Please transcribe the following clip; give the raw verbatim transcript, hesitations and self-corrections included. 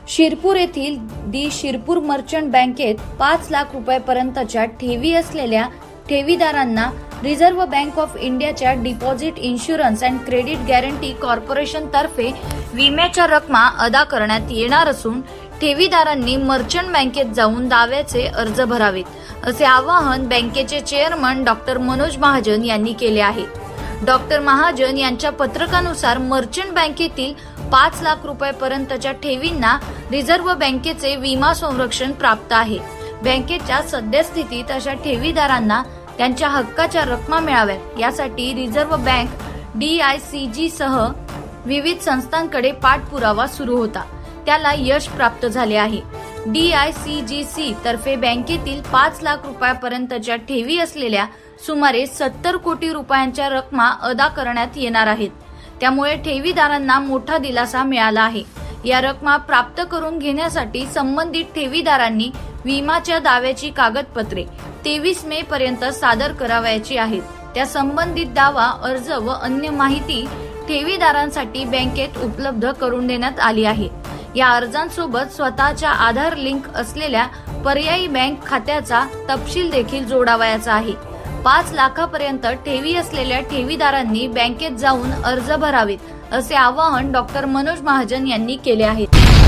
शिरपूर येथील दी शिरपूर मर्चंट बँकेत पाच लाख रुपयापर्यंतच्या ठेवी असलेल्या ठेवीदारांना रिझर्व्ह बँक ऑफ इंडियाच्या deposit insurance and credit guarantee corporation तर्फे विम्याच्या रकमा अदा करण्यात येणार असून ठेवीदारांनी मर्चंट बँकेत जाऊन दाव्याचे अर्ज भरावेत असे आवाहन बँकेचे चेअरमन डॉक्टर मनोज महाजन यांनी केले आहे। डॉक्टर महाजन यांच्या पत्रकानुसार मर्चंट बँकेतील पाच लाख रुपयापर्यंतच्या ठेवींना रिझर्व्ह बँकेचे विमा संरक्षण प्राप्त आहे। बँकेच्या सद्यस्थितीत अशा ठेवीदारांना त्यांच्या हक्काच्या रकमा मिळाव्यात यासाठी reserve bank D I C G सह विविध संस्थांकडे पाठपुरावा सुरू होता, त्याला यश प्राप्त झाले आहे। D I C G C तर्फे बँकेतील पाच लाख रुपयापर्यंतच्या ठेवी असलेल्या सुमारे सत्तर कोटी रुपयांच्या रकमा अदा करण्यात येणार आहेत। त्यामुळे ठेवीदारांना मोठा दिलासा मिळाला आहे। या रकमा प्राप्त करून घेण्यासाठी संबंधित ठेवीदारांनी विमाच्या दाव्याची कागदपत्रे तेवीस मे पर्यंत सादर करावयाची आहेत। त्या संबंधित दावा अर्ज व अन्य माहिती ठेवीदारांसाठी बँकेत उपलब्ध करून देण्यात आली आहे। या अर्जांसोबत स्वतःच्या आधार लिंक असलेल्या पर्यायी बँक खात्याचा तपशील देखील जोडावयाचा आहे। पाच लाखापर्यंत ठेवी असलेल्या ठेवीदारांनी बँकेत जाऊन अर्ज भरावेत असे आवाहन डॉक्टर मनोज महाजन यांनी केले आहे।